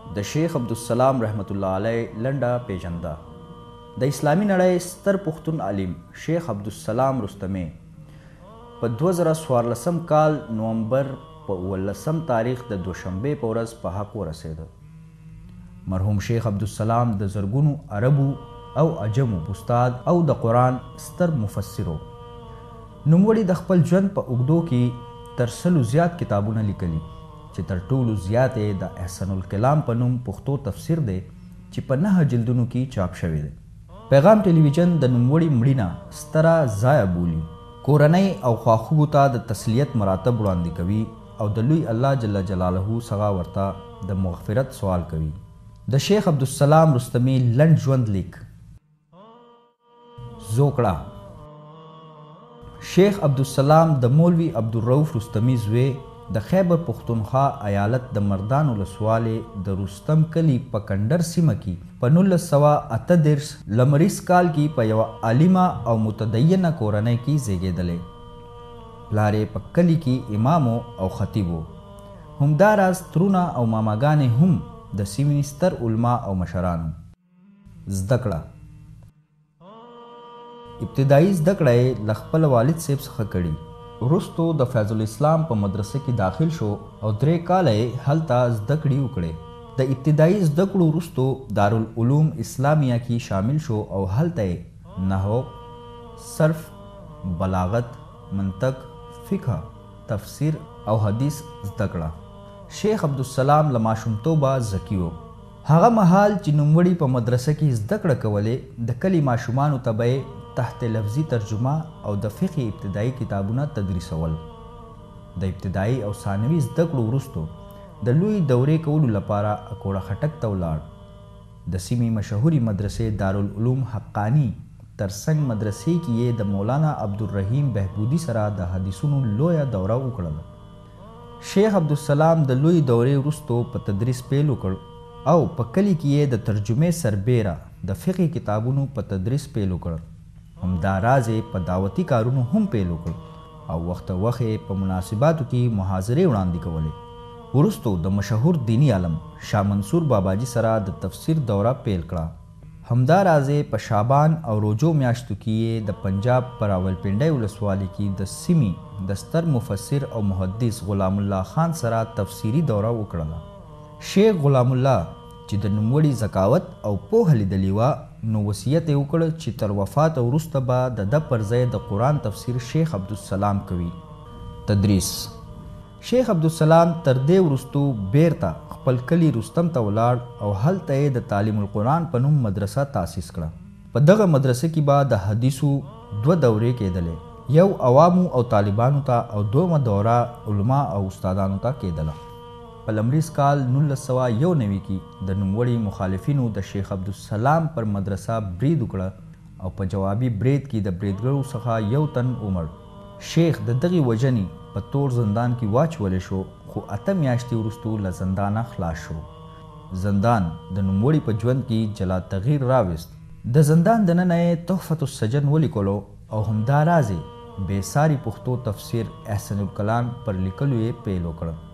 د شیخ عبدالسلام رحمت الله علیه لنډه پیژنده. د اسلامي نړۍ ستر پښتون عالم شیخ عبدالسلام رستمي په 2014 کال نومبر په 18 تاریخ د دوشنبه په ورځ په حق ورسېده. مرحوم شیخ عبدالسلام د زرګونو عربو او عجمو استاد او د قرآن ستر مفسر و. نوموړي د خپل ژوند په اوږدو کې تر 100 زیات کتابونه لیکلي چې تر ټولو زیات یې د احسن الکلام په نوم پښتو تفسیر دی چې په 9 جلدونو کې چاپ شوی دی. پیغام ټلویزیون د نوموړي مړینه ستره ضایعه بولي. کورنۍ او خواخوږو ته د تسلیت مراتب وړاندې کوي او د لوی الله جل جلاله څخه ورته د مغفرت سوال کوي. د شیخ عبدالسلام رستمي لنډ ژوند لیک. زوکړه. شیخ عبدالسلام د مولوي عبدالرؤف رستمي زوی د خیبر پښتونخوا ایالت د مردان ولسوالۍ د رستم کلي په کندر سیمه کې په 1938 لمریز کال کې په یوه عالمه او متدینه کورنۍ کې زیږېدلی. پلار یې په کلي کې امام او خطیب و. همداراز ترونه او ماماګانې هم د سیمې ستر علما او مشران وو. زده کړه. ابتدایي زده کړه یې له خپل والد صاحب څخه کړي. وروستو د فیض الاسلام په مدرسه کې داخل شو او 3 کاله یې هلته زده کړې وکړې. د ابتدایي زده کړو وروستو دارالعلوم اسلامیه کې شامل شو او هلته یې نحو، صرف، بلاغت، منطق، فقه، تفسیر او حدیث زده کړه. شیخ عبدالسلام له ماشومتوبه ذکي و. هغه مهال چې نوموړي په مدرسه کې زده کړه کولې د کلي ماشومانو ته به تحت لفظي ترجمه او د فقه ابتدایي کتابونه تدریسول. د ابتدایي او ثانوي زده کړو وروستو د لوی دورې کولو لپاره اکوړه خټک ته ولاړ. د سیمې مشهورې مدرسې دارالعلوم حقانی ترڅنګ مدرسې کې یې د مولانا عبدالرحیم بهبودي سره د حدیثونو لویه دوره وکړله. شیخ عبدالسلام د لوی دورې وروستو په تدریس پیل وکړ او په کلي کې یې د ترجمې سربیره د فقه کتابونو په تدریس پیل وکړ. همداراز یې په دعوتي کارونو هم پیل وکړ او وخت یې په مناسباتو کې محاضرې وړاندې کولې. وروستو د مشهور دینی عالم شاه منصور باباجي سره د تفسیر دوره پیل کړه. همداراز یې په شعبان او روجو میاشتو کې یې د پنجاب په راولپنډۍ ولسوالۍ کې د سیمې د ستر مفسر او محدث غلام الله خان سره تفسیري دوره وکړله. شیخ غلام الله چې د نوموړي ذکاوت او پوهه لیدلې وه نو وصیت یې وکړ چې تر وفات وروسته به د ده پر ځای د قرآن تفسیر شیخ عبدالسلام کوي. تدریس. شیخ عبدالسلام تر دې وروستو بیرته خپل کلي رستم ته ولاړ او هلته یې د تعلیم القرآن په نوم مدرسه تاسیس کړه. په دغه مدرسه کې به د حدیثو 2 دورې کېدلې، یو عوامو او طالبانو ته او دویمه دوره علما او استادانو ته کېدله. په لمریز کال 1991 کې د نوموړي مخالفینو د شیخ عبدالسلام پر مدرسه برید وکړه او په جوابي برید کې د بریدګرو څخه 1 تن ومړ. شیخ د دغې وژنې په تور زندان کې واچولی شو خو 8 میاشتې وروستو له زندانه خلاص شو. زندان د نوموړي په ژوند کې جلا تغییر راوست. د زندان دننه یې تحفة السجن ولیکلو او همداراز یې بېساري پښتو تفسیر احسن الکلام پر لیکلو یې پیل وکړ.